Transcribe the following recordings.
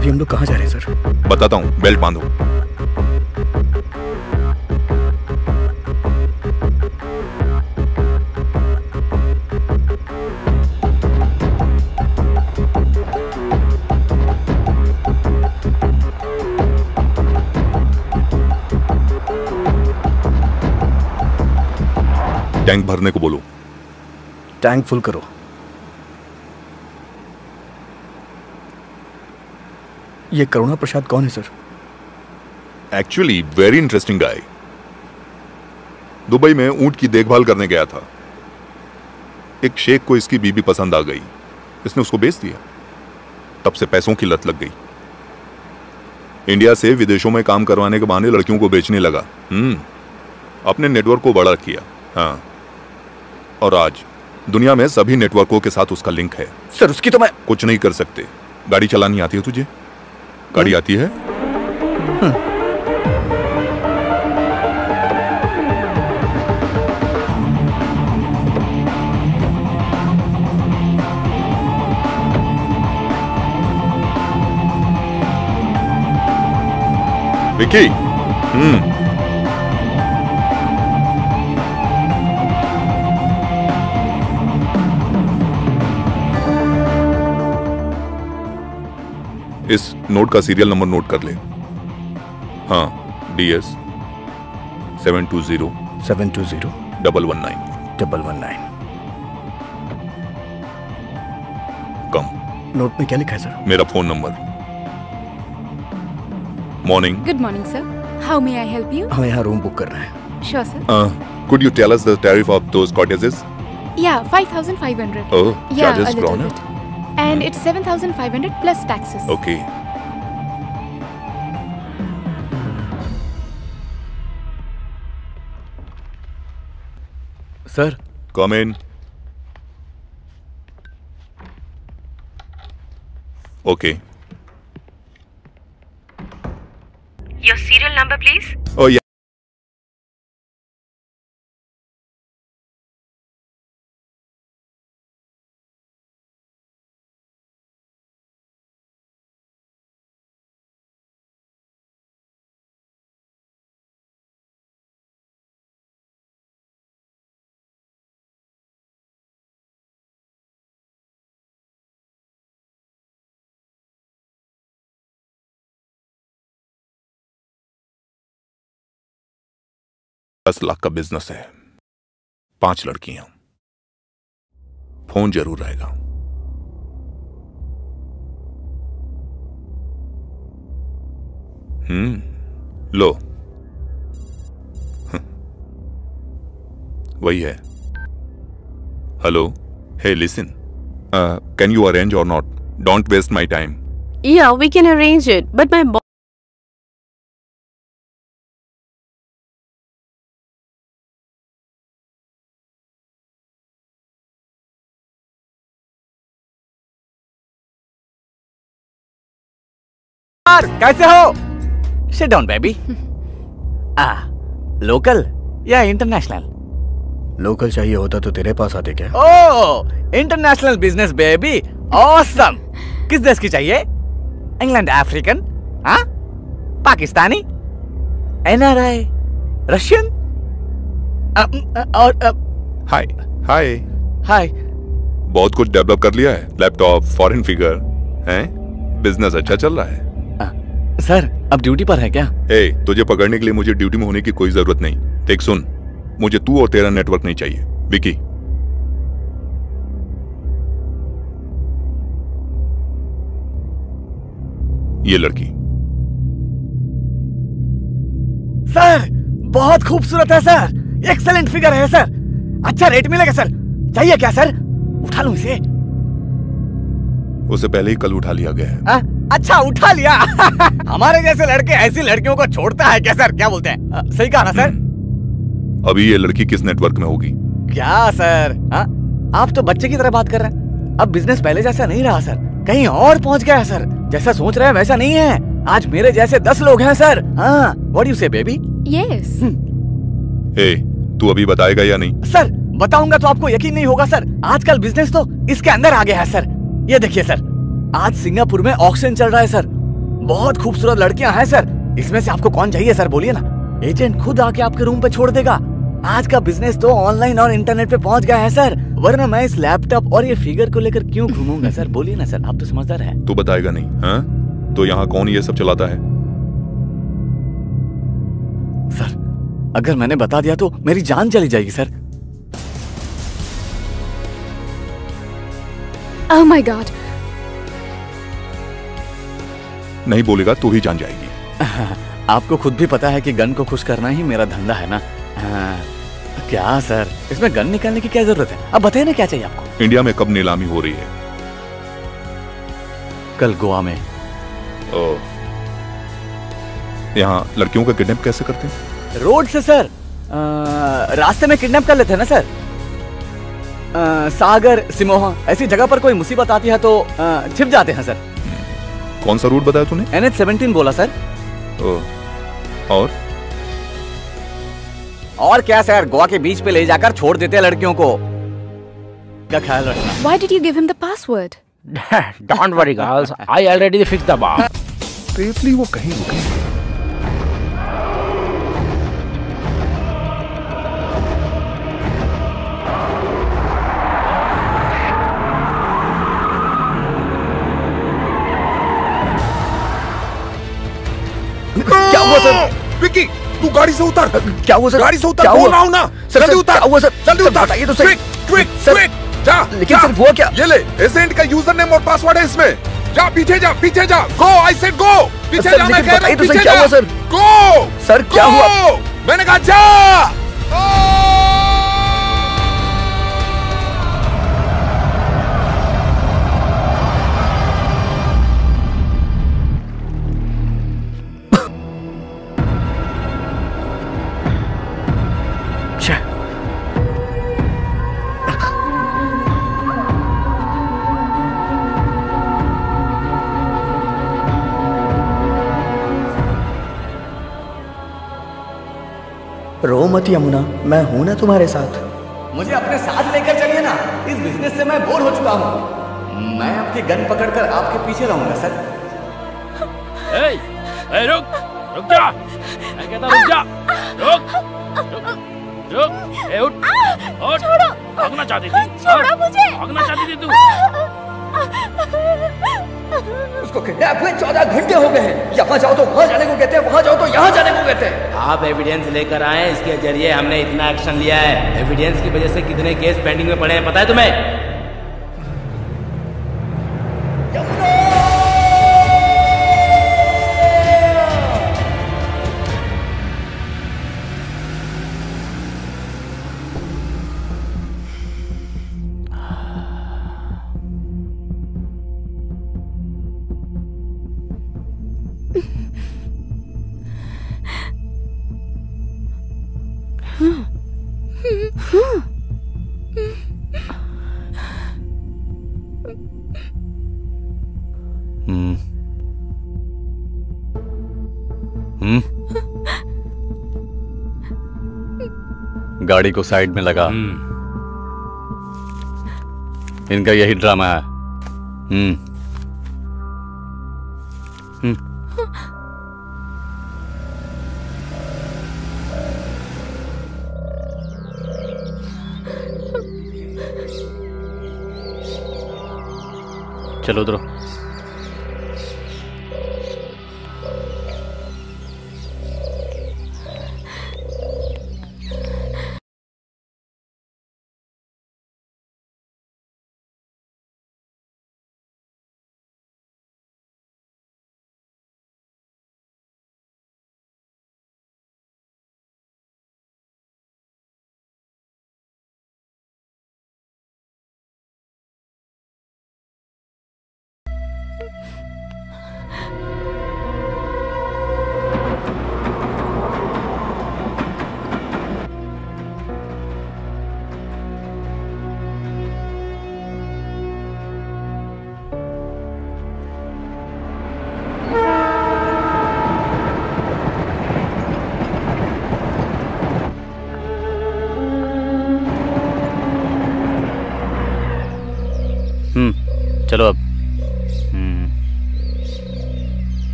अभी हम लोग कहाँ जा रहे हैं सर? बताता हूँ, बेल्ट बांधो। टैंक भरने को बोलो। टैंक फुल करो। ये करुणा प्रसाद कौन है sir? Actually very interesting guy. Dubai में ऊंट की देखभाल करने गया था। एक शेख को इसकी बीबी पसंद आ गई, इसने उसको बेच दिया। तब से पैसों की लत लग गई। इंडिया से विदेशों में काम करवाने के बहाने लड़कियों को बेचने लगा। अपने नेटवर्क को बड़ा किया। हाँ, और आज दुनिया में सभी नेटवर्कों के साथ उसका लिंक है। सर उसकी तो मैं कुछ नहीं कर सकते। गाड़ी चलानी आती है तुझे? गाड़ी आती है? विकी। इस नोट का सीरियल नंबर नोट कर ले। हाँ, DS 720 कम। नोट में क्या लिखा है सर? मेरा phone number. Morning. Good morning sir, how may I help you? हमें यहाँ रूम बुक करना है। Sure sir. Could you tell us the tariff of those cottages? या 5500। Oh, charges grown up. And it's 7500 plus taxes. Okay. Sir, come in. Okay. Your serial number, please. Oh yeah. $10 lakh का business है, 5 लड़कियां, phone जरूर आएगा। लो, वही है। Hello, hey listen, can you arrange or not? Don't waste my time. Yeah, we can arrange it, but my boss. कैसे हो? Sit down, baby. लोकल या इंटरनेशनल? लोकल चाहिए होता तो तेरे पास आते क्या? Oh, international business baby, awesome. किस देश की चाहिए? इंग्लैंड, अफ्रीकन, हाँ, पाकिस्तानी, NRI, रशियन, और हाय हाय हाय। बहुत कुछ डेवलप कर लिया है। लैपटॉप, फॉरेन फिगर, हैं? बिजनेस अच्छा चल रहा है। सर, अब ड्यूटी पर है क्या? तुझे पकड़ने के लिए मुझे ड्यूटी में होने की कोई जरूरत नहीं। देख सुन, मुझे तू और तेरा नेटवर्क नहीं चाहिए। विकी, ये लड़की। सर, बहुत खूबसूरत है सर, एक्सेलेंट फिगर है सर, अच्छा रेट मिलेगा सर। चाहिए क्या सर? उठा लूं इसे? उसे पहले ही कल उठा लिया गया है। अच्छा, उठा लिया। हमारे जैसे लड़के ऐसी लड़कियों को छोड़ता है क्या सर? क्या बोलते हैं? सही कहा ना सर? अभी ये लड़की किस नेटवर्क में होगी? क्या सर, आप तो बच्चे की तरह बात कर रहे हैं। अब बिजनेस पहले जैसा नहीं रहा सर, कहीं और पहुंच गया है सर। जैसा सोच रहे हैं वैसा नहीं है। आज मेरे जैसे 10 लोग हैं sir. What you say baby? Yes. तू अभी बताएगा या नहीं? सर, बताऊंगा तो आपको यकीन नहीं होगा सर। आजकल बिजनेस तो इसके अंदर आ गया है सर। ये देखिए सर, आज सिंगापुर में ऑक्शन चल रहा है सर। बहुत खूबसूरत लड़कियां हैं सर। इसमें से आपको कौन चाहिए सर, बोलिए ना। एजेंट खुद आके आपके रूम पे छोड़ देगा। आज का बिजनेस तो ऑनलाइन और इंटरनेट पे पहुंच गया है सर, वरना मैं इस लैपटॉप और ये फिगर को लेकर क्यों घूमूंगा सर, बोलिए ना सर, आप तो समझदार हैं। तू बताएगा नहीं? हाँ, तो यहाँ कौन ये सब चलाता है? सर अगर मैंने बता दिया तो मेरी जान चली जाएगी सर। Oh my God. नहीं बोलेगा तो ही जान जाएगी। आपको खुद भी पता है कि गन को खुश करना ही मेरा धंधा है ना। क्या सर, इसमें गन निकालने की क्या जरूरत है? अब बताइए ना क्या चाहिए आपको। इंडिया में कब नीलामी हो रही है? कल गोवा में। यहाँ लड़कियों का किडनैप कैसे करते हैं? रोड से सर, रास्ते में किडनैप कर लेते हैं ना सर। सागर, सिमोहा ऐसी जगह पर कोई मुसीबत आती है तो छिप जाते हैं सर। कौन सा रूट बताया तूने? NH-17 बोला सर। और क्या सर, गोवा के बीच पे ले जाकर छोड़ देते हैं लड़कियों को। क्या ख्याल रखना। Why did you give him the password? Don't worry, girls. I already fixed the bar. Safely वो कहीं रुके। क्या हुआ सर? विक्की, तू गाड़ी से उतर। क्या हुआ सर? गाड़ी से उतर, क्या बोल हुआ? रहा हूं ना। सर, जल्दी सर, उतर। क्या हुआ सर? जल्दी सर, उतर। बताइए तो सही। Quick, quick, sir, quick. जा। लेकिन जा। सर हुआ क्या? ये ले, एजेंट का यूजर नेम और पासवर्ड है इसमें। जा, पीछे जा, पीछे जा। Go, I said go. पीछे सर, जा, मैं लेकिन कह रहा बताइए हूं, तो सही, पीछे क्या जा। हुआ सर? गो। सर, क्या गो। हुआ? मैंने कहा जा। रो मत यमुना, मैं हूं ना तुम्हारे साथ। मुझे अपने साथ लेकर चलिए ना, इस बिजनेस से मैं बोर हो चुका हूँ। मैं आपकी गन पकड़कर आपके पीछे रहूंगा सर। ए, रुक, रुक जा। मैं कहता रुक जा। रुक, रुक, रुक। ए, उठ, उठ। छोड़ो। भागना चाहती थी? छोड़ो मुझे। भागना चाहती थी तू? उसको किडनैप हुए 14 घंटे हो गए हैं। यहाँ जाओ तो वहाँ जाने को कहते हैं, वहाँ जाओ तो यहाँ जाने को कहते हैं। आप एविडेंस लेकर आए, इसके जरिए हमने इतना एक्शन लिया है। एविडेंस की वजह से कितने केस पेंडिंग में पड़े हैं पता है तुम्हें? गाड़ी को साइड में लगा। इनका यही ड्रामा है। चलो उधर।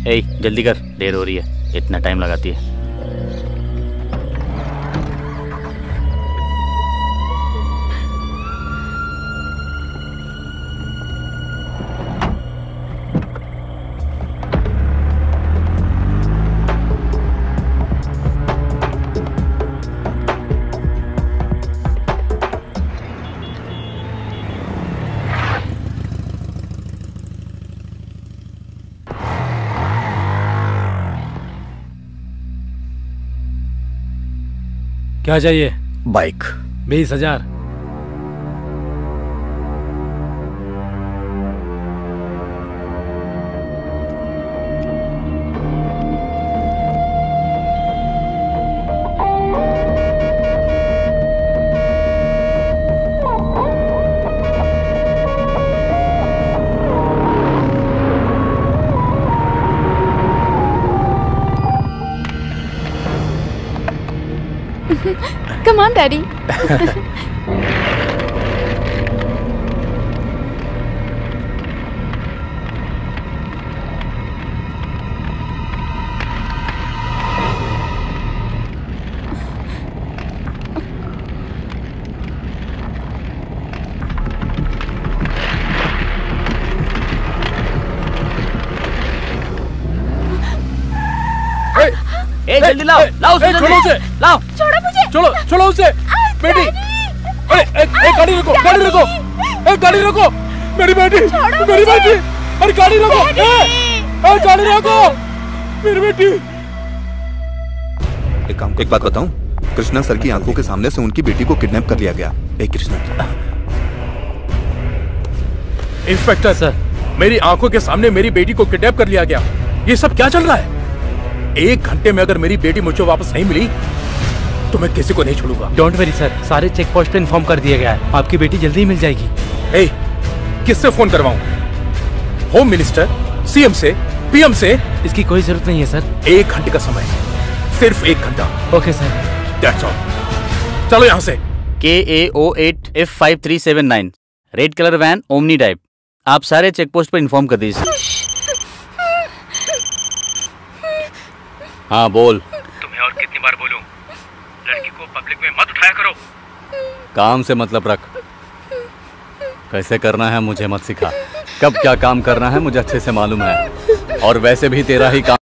ए जल्दी कर, देर हो रही है, इतना टाइम लगाती है। क्या चाहिए? बाइक। 20,000। Come on, Daddy. ए जल्दी लाओ, लाओ उसे, छोड़ो उसे, लाओ। छोड़ो मुझे। छोड़ो उसे, बेटी। अरे गाड़ी रोको, गाड़ी रोको, गाड़ी रोको, मेरी बेटी, मेरी बेटी, अरे गाड़ी रोको, गाड़ी रोको, मेरी बेटी। एक बात बताऊं, कृष्णा सर की आंखों के सामने से उनकी बेटी को किडनैप कर लिया गया। कृष्णा। इंस्पेक्टर सर, मेरी आंखों के सामने मेरी बेटी को किडनैप कर लिया गया, ये सब क्या चल रहा है? 1 घंटे में अगर मेरी बेटी मुझे वापस नहीं मिली तो मैं किसी को नहीं छोड़ूंगा। डोंट वरी सर, सारे चेक पोस्ट पे इन्फॉर्म कर दिया गया है, आपकी बेटी जल्दी ही मिल जाएगी। किससे फोन करवाऊं? होम मिनिस्टर, सीएम से, पीएम से? इसकी कोई जरूरत नहीं है सर। 1 घंटे का समय, सिर्फ 1 घंटा। Okay sir. That's all. चलो यहाँ से। KA08F5379 red colour van, Omni type. आप सारे चेक पोस्ट पर इन्फॉर्म कर दीजिए। हाँ बोल। तुम्हें और कितनी बार बोलूं, लड़की को पब्लिक में मत उठाया करो। काम से मतलब रख, कैसे करना है मुझे मत सिखा, कब क्या काम करना है मुझे अच्छे से मालूम है, और वैसे भी तेरा ही काम